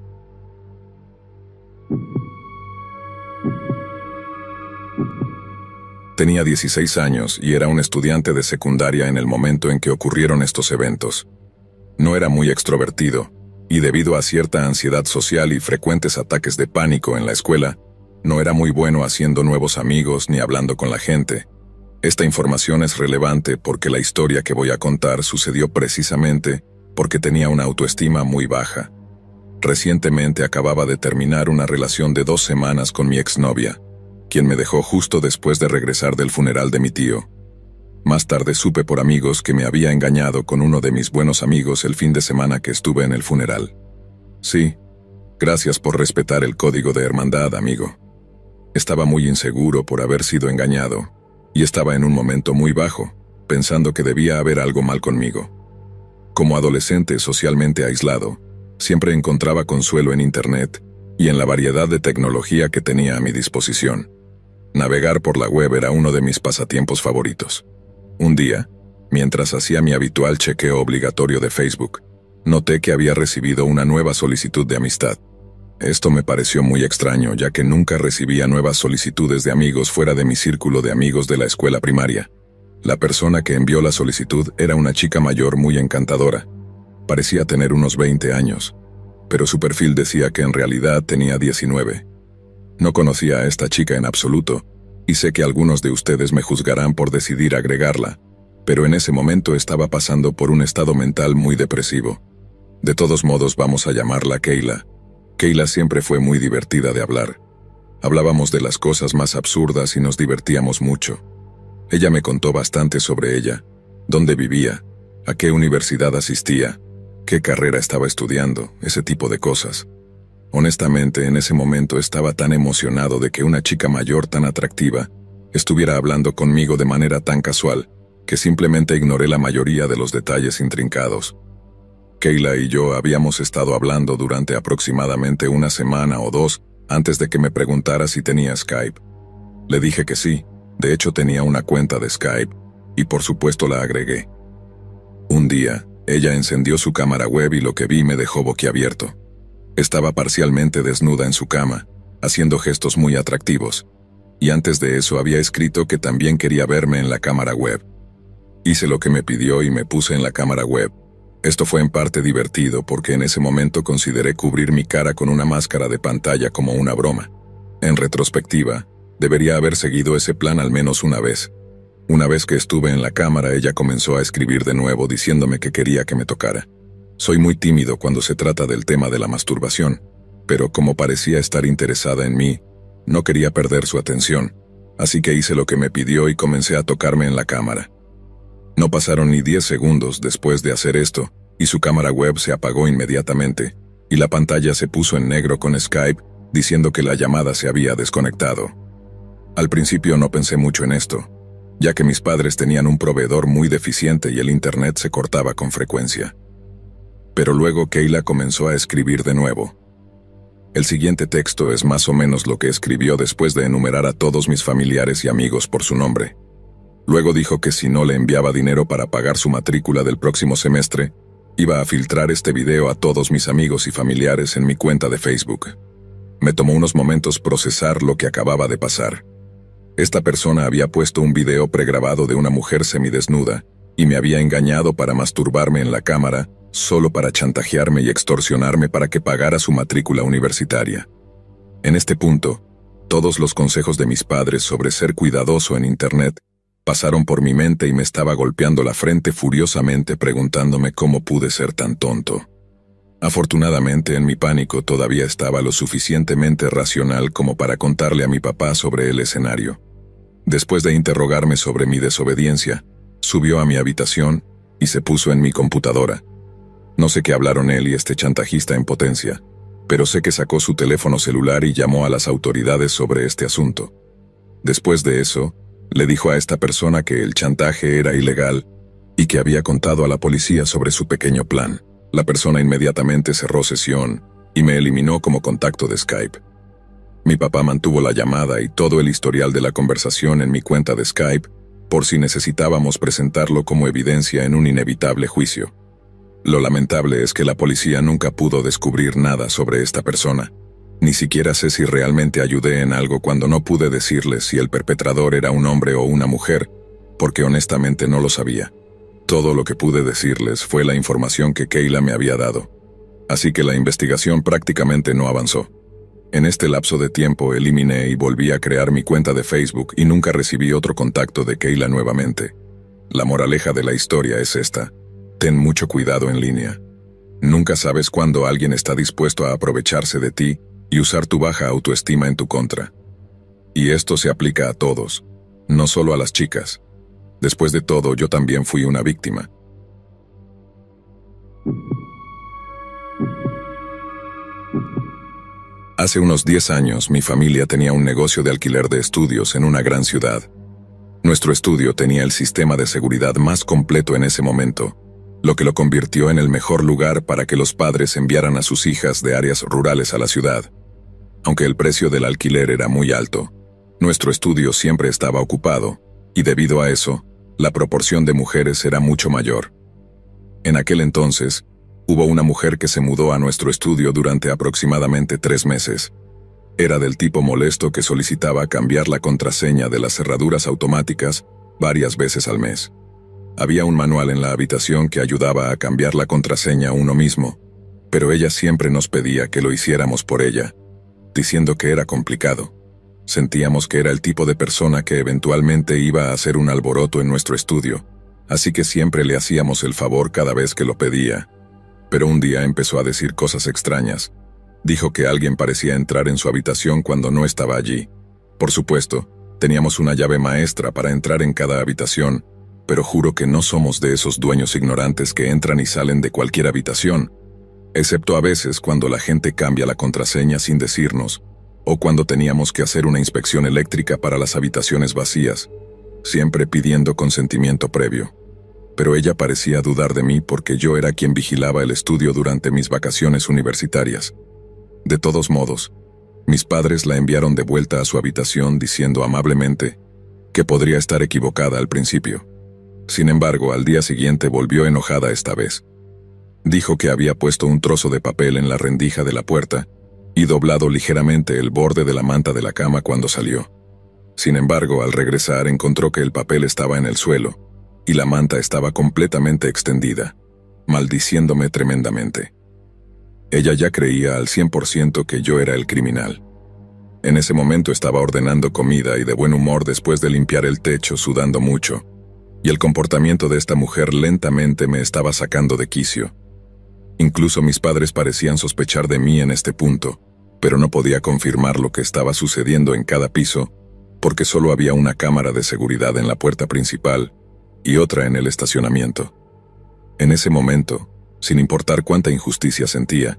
Tenía 16 años y era un estudiante de secundaria en el momento en que ocurrieron estos eventos. No era muy extrovertido, y debido a cierta ansiedad social y frecuentes ataques de pánico en la escuela, no era muy bueno haciendo nuevos amigos ni hablando con la gente. Esta información es relevante porque la historia que voy a contar sucedió precisamente porque tenía una autoestima muy baja. Recientemente acababa de terminar una relación de 2 semanas con mi exnovia, quien me dejó justo después de regresar del funeral de mi tío. Más tarde supe por amigos que me había engañado con uno de mis buenos amigos el fin de semana que estuve en el funeral. Sí, gracias por respetar el código de hermandad, amigo. Estaba muy inseguro por haber sido engañado, y estaba en un momento muy bajo, pensando que debía haber algo mal conmigo. Como adolescente socialmente aislado, siempre encontraba consuelo en Internet y en la variedad de tecnología que tenía a mi disposición. Navegar por la web era uno de mis pasatiempos favoritos. Un día, mientras hacía mi habitual chequeo obligatorio de Facebook, noté que había recibido una nueva solicitud de amistad. Esto me pareció muy extraño, ya que nunca recibía nuevas solicitudes de amigos fuera de mi círculo de amigos de la escuela primaria. La persona que envió la solicitud era una chica mayor muy encantadora. Parecía tener unos 20 años, pero su perfil decía que en realidad tenía 19. No conocía a esta chica en absoluto, y sé que algunos de ustedes me juzgarán por decidir agregarla, pero en ese momento estaba pasando por un estado mental muy depresivo. De todos modos vamos a llamarla Kayla. Kayla siempre fue muy divertida de hablar. Hablábamos de las cosas más absurdas y nos divertíamos mucho. Ella me contó bastante sobre ella, dónde vivía, a qué universidad asistía, qué carrera estaba estudiando, ese tipo de cosas. Honestamente, en ese momento estaba tan emocionado de que una chica mayor tan atractiva estuviera hablando conmigo de manera tan casual, que simplemente ignoré la mayoría de los detalles intrincados. Kayla y yo habíamos estado hablando durante aproximadamente una semana o 2 antes de que me preguntara si tenía Skype. Le dije que sí, de hecho tenía una cuenta de Skype, y por supuesto la agregué. Un día, ella encendió su cámara web y lo que vi me dejó boquiabierto. Estaba parcialmente desnuda en su cama, haciendo gestos muy atractivos, y antes de eso había escrito que también quería verme en la cámara web. Hice lo que me pidió y me puse en la cámara web. Esto fue en parte divertido porque en ese momento consideré cubrir mi cara con una máscara de pantalla como una broma. En retrospectiva, debería haber seguido ese plan al menos una vez. Una vez que estuve en la cámara, ella comenzó a escribir de nuevo diciéndome que quería que me tocara. Soy muy tímido cuando se trata del tema de la masturbación, pero como parecía estar interesada en mí, no quería perder su atención, así que hice lo que me pidió y comencé a tocarme en la cámara. No pasaron ni 10 segundos después de hacer esto, y su cámara web se apagó inmediatamente, y la pantalla se puso en negro con Skype, diciendo que la llamada se había desconectado. Al principio no pensé mucho en esto, ya que mis padres tenían un proveedor muy deficiente y el internet se cortaba con frecuencia. Pero luego Kayla comenzó a escribir de nuevo. El siguiente texto es más o menos lo que escribió después de enumerar a todos mis familiares y amigos por su nombre. Luego dijo que si no le enviaba dinero para pagar su matrícula del próximo semestre, iba a filtrar este video a todos mis amigos y familiares en mi cuenta de Facebook. Me tomó unos momentos procesar lo que acababa de pasar. Esta persona había puesto un video pregrabado de una mujer semidesnuda y me había engañado para masturbarme en la cámara, solo para chantajearme y extorsionarme para que pagara su matrícula universitaria. En este punto, todos los consejos de mis padres sobre ser cuidadoso en Internet pasaron por mi mente y me estaba golpeando la frente furiosamente preguntándome cómo pude ser tan tonto. Afortunadamente, en mi pánico todavía estaba lo suficientemente racional como para contarle a mi papá sobre el escenario. Después de interrogarme sobre mi desobediencia, subió a mi habitación y se puso en mi computadora. No sé qué hablaron él y este chantajista en potencia, pero sé que sacó su teléfono celular y llamó a las autoridades sobre este asunto. Después de eso, le dijo a esta persona que el chantaje era ilegal y que había contado a la policía sobre su pequeño plan. La persona inmediatamente cerró sesión y me eliminó como contacto de Skype. Mi papá mantuvo la llamada y todo el historial de la conversación en mi cuenta de Skype por si necesitábamos presentarlo como evidencia en un inevitable juicio. Lo lamentable es que la policía nunca pudo descubrir nada sobre esta persona. Ni siquiera sé si realmente ayudé en algo cuando no pude decirles si el perpetrador era un hombre o una mujer, porque honestamente no lo sabía. Todo lo que pude decirles fue la información que Kayla me había dado. Así que la investigación prácticamente no avanzó. En este lapso de tiempo eliminé y volví a crear mi cuenta de Facebook y nunca recibí otro contacto de Kayla nuevamente. La moraleja de la historia es esta: ten mucho cuidado en línea. Nunca sabes cuándo alguien está dispuesto a aprovecharse de ti y usar tu baja autoestima en tu contra. Y esto se aplica a todos, no solo a las chicas. Después de todo, yo también fui una víctima. Hace unos 10 años, mi familia tenía un negocio de alquiler de estudios en una gran ciudad. Nuestro estudio tenía el sistema de seguridad más completo en ese momento, lo que lo convirtió en el mejor lugar para que los padres enviaran a sus hijas de áreas rurales a la ciudad. Aunque el precio del alquiler era muy alto, nuestro estudio siempre estaba ocupado, y debido a eso, la proporción de mujeres era mucho mayor. En aquel entonces, hubo una mujer que se mudó a nuestro estudio durante aproximadamente 3 meses. Era del tipo molesto que solicitaba cambiar la contraseña de las cerraduras automáticas varias veces al mes. Había un manual en la habitación que ayudaba a cambiar la contraseña uno mismo, pero ella siempre nos pedía que lo hiciéramos por ella, diciendo que era complicado. Sentíamos que era el tipo de persona que eventualmente iba a hacer un alboroto en nuestro estudio, así que siempre le hacíamos el favor cada vez que lo pedía. Pero un día empezó a decir cosas extrañas. Dijo que alguien parecía entrar en su habitación cuando no estaba allí. Por supuesto, teníamos una llave maestra para entrar en cada habitación, pero juro que no somos de esos dueños ignorantes que entran y salen de cualquier habitación, excepto a veces cuando la gente cambia la contraseña sin decirnos, o cuando teníamos que hacer una inspección eléctrica para las habitaciones vacías, siempre pidiendo consentimiento previo. Pero ella parecía dudar de mí porque yo era quien vigilaba el estudio durante mis vacaciones universitarias. De todos modos, mis padres la enviaron de vuelta a su habitación diciendo amablemente que podría estar equivocada al principio. Sin embargo, al día siguiente volvió enojada esta vez. Dijo que había puesto un trozo de papel en la rendija de la puerta y doblado ligeramente el borde de la manta de la cama cuando salió. Sin embargo, al regresar encontró que el papel estaba en el suelo y la manta estaba completamente extendida, maldiciéndome tremendamente. Ella ya creía al 100% que yo era el criminal. En ese momento estaba ordenando comida y de buen humor después de limpiar el techo, sudando mucho, y el comportamiento de esta mujer lentamente me estaba sacando de quicio. Incluso mis padres parecían sospechar de mí en este punto, pero no podía confirmar lo que estaba sucediendo en cada piso, porque solo había una cámara de seguridad en la puerta principal y otra en el estacionamiento. En ese momento, sin importar cuánta injusticia sentía,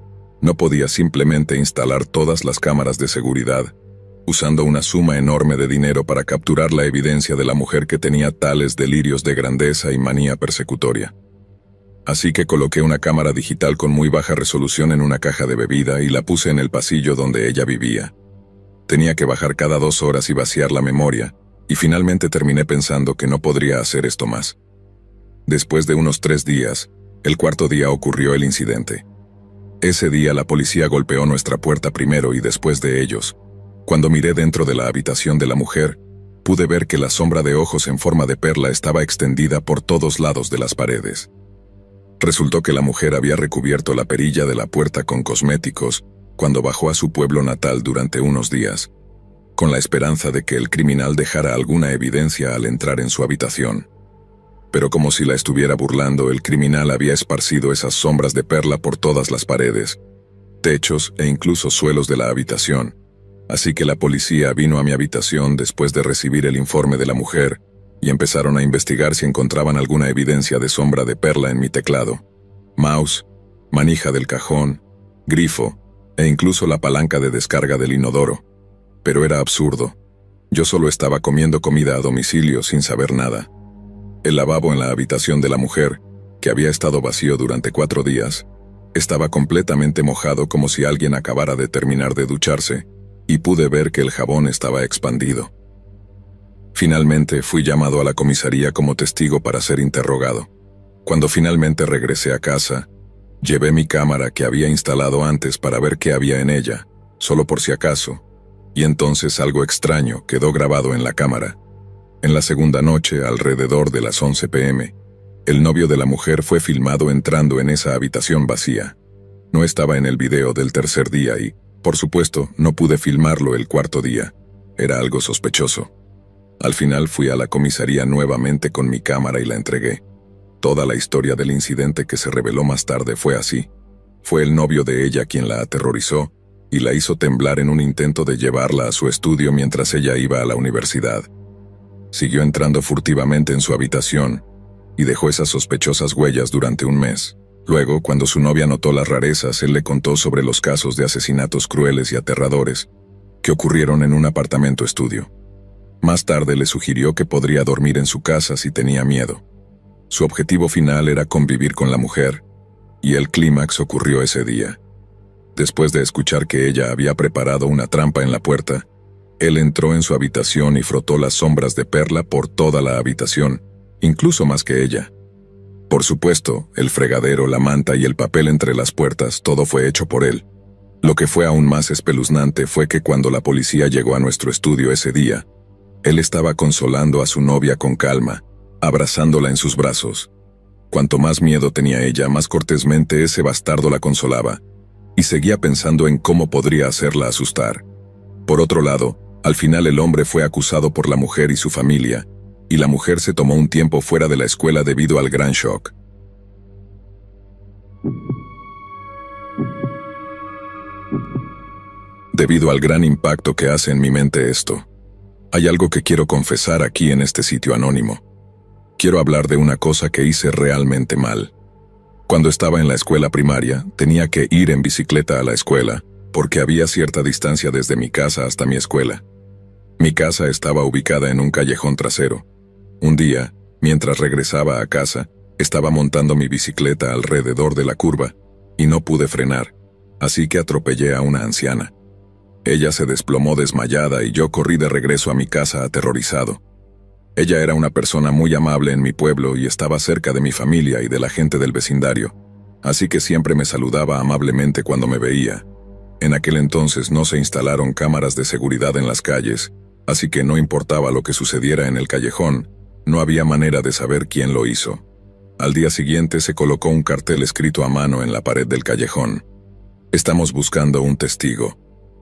no podía simplemente instalar todas las cámaras de seguridad, usando una suma enorme de dinero para capturar la evidencia de la mujer que tenía tales delirios de grandeza y manía persecutoria. Así que coloqué una cámara digital con muy baja resolución en una caja de bebida y la puse en el pasillo donde ella vivía. Tenía que bajar cada 2 horas y vaciar la memoria, y finalmente terminé pensando que no podría hacer esto más. Después de unos 3 días, el cuarto día ocurrió el incidente. Ese día la policía golpeó nuestra puerta primero y después de ellos. Cuando miré dentro de la habitación de la mujer, pude ver que la sombra de ojos en forma de perla estaba extendida por todos lados de las paredes. Resultó que la mujer había recubierto la perilla de la puerta con cosméticos cuando bajó a su pueblo natal durante unos días, con la esperanza de que el criminal dejara alguna evidencia al entrar en su habitación. Pero como si la estuviera burlando, el criminal había esparcido esas sombras de perla por todas las paredes, techos e incluso suelos de la habitación. Así que la policía vino a mi habitación después de recibir el informe de la mujer y empezaron a investigar si encontraban alguna evidencia de sombra de perla en mi teclado, mouse, manija del cajón, grifo e incluso la palanca de descarga del inodoro. Pero era absurdo. Yo solo estaba comiendo comida a domicilio sin saber nada. El lavabo en la habitación de la mujer, que había estado vacío durante 4 días, estaba completamente mojado como si alguien acabara de terminar de ducharse, y pude ver que el jabón estaba expandido. Finalmente fui llamado a la comisaría como testigo para ser interrogado. Cuando finalmente regresé a casa, llevé mi cámara que había instalado antes para ver qué había en ella, solo por si acaso, y entonces algo extraño quedó grabado en la cámara. En la segunda noche, alrededor de las 11 p.m., el novio de la mujer fue filmado entrando en esa habitación vacía. No estaba en el video del tercer día y, por supuesto, no pude filmarlo el cuarto día. Era algo sospechoso. Al final fui a la comisaría nuevamente con mi cámara y la entregué. Toda la historia del incidente que se reveló más tarde fue así. Fue el novio de ella quien la aterrorizó y la hizo temblar en un intento de llevarla a su estudio mientras ella iba a la universidad. Siguió entrando furtivamente en su habitación y dejó esas sospechosas huellas durante un mes. Luego, cuando su novia notó las rarezas, él le contó sobre los casos de asesinatos crueles y aterradores que ocurrieron en un apartamento estudio. Más tarde le sugirió que podría dormir en su casa si tenía miedo. Su objetivo final era convivir con la mujer, y el clímax ocurrió ese día. Después de escuchar que ella había preparado una trampa en la puerta, él entró en su habitación y frotó las sombras de perla por toda la habitación, incluso más que ella. Por supuesto, el fregadero, la manta y el papel entre las puertas, todo fue hecho por él. Lo que fue aún más espeluznante fue que cuando la policía llegó a nuestro estudio ese día, él estaba consolando a su novia con calma, abrazándola en sus brazos. Cuanto más miedo tenía ella, más cortésmente ese bastardo la consolaba, y seguía pensando en cómo podría hacerla asustar. Por otro lado, al final el hombre fue acusado por la mujer y su familia, y la mujer se tomó un tiempo fuera de la escuela debido al gran shock. Debido al gran impacto que hace en mi mente esto, hay algo que quiero confesar aquí en este sitio anónimo. Quiero hablar de una cosa que hice realmente mal. Cuando estaba en la escuela primaria, tenía que ir en bicicleta a la escuela, porque había cierta distancia desde mi casa hasta mi escuela. Mi casa estaba ubicada en un callejón trasero. Un día, mientras regresaba a casa, estaba montando mi bicicleta alrededor de la curva, y no pude frenar, así que atropellé a una anciana. Ella se desplomó desmayada y yo corrí de regreso a mi casa aterrorizado. Ella era una persona muy amable en mi pueblo y estaba cerca de mi familia y de la gente del vecindario, así que siempre me saludaba amablemente cuando me veía. En aquel entonces no se instalaron cámaras de seguridad en las calles, así que no importaba lo que sucediera en el callejón, no había manera de saber quién lo hizo. Al día siguiente se colocó un cartel escrito a mano en la pared del callejón. Estamos buscando un testigo.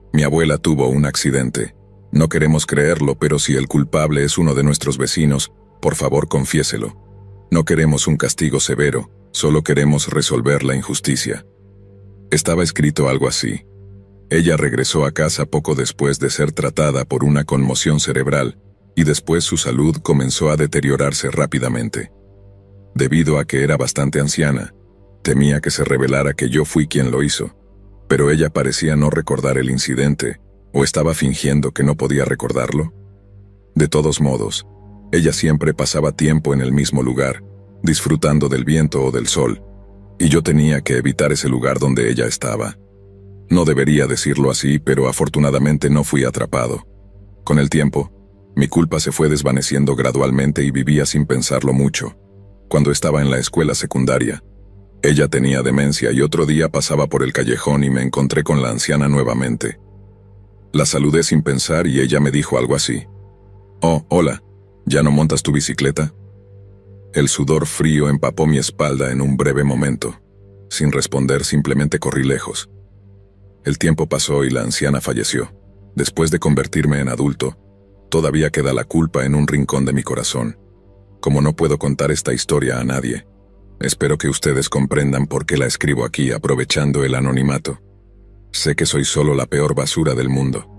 Mi abuela tuvo un accidente. No queremos creerlo, pero si el culpable es uno de nuestros vecinos, por favor confiéselo. No queremos un castigo severo, solo queremos resolver la injusticia. Estaba escrito algo así. Ella regresó a casa poco después de ser tratada por una conmoción cerebral, y después su salud comenzó a deteriorarse rápidamente. Debido a que era bastante anciana, temía que se revelara que yo fui quien lo hizo, pero ella parecía no recordar el incidente, o estaba fingiendo que no podía recordarlo. De todos modos, ella siempre pasaba tiempo en el mismo lugar, disfrutando del viento o del sol, y yo tenía que evitar ese lugar donde ella estaba. No debería decirlo así, pero afortunadamente no fui atrapado. Con el tiempo, mi culpa se fue desvaneciendo gradualmente y vivía sin pensarlo mucho. Cuando estaba en la escuela secundaria, ella tenía demencia y otro día pasaba por el callejón y me encontré con la anciana nuevamente. La saludé sin pensar y ella me dijo algo así. «Oh, hola, ¿ya no montas tu bicicleta?» El sudor frío empapó mi espalda en un breve momento. Sin responder, simplemente corrí lejos. El tiempo pasó y la anciana falleció. Después de convertirme en adulto, todavía queda la culpa en un rincón de mi corazón. Como no puedo contar esta historia a nadie, espero que ustedes comprendan por qué la escribo aquí aprovechando el anonimato. Sé que soy solo la peor basura del mundo.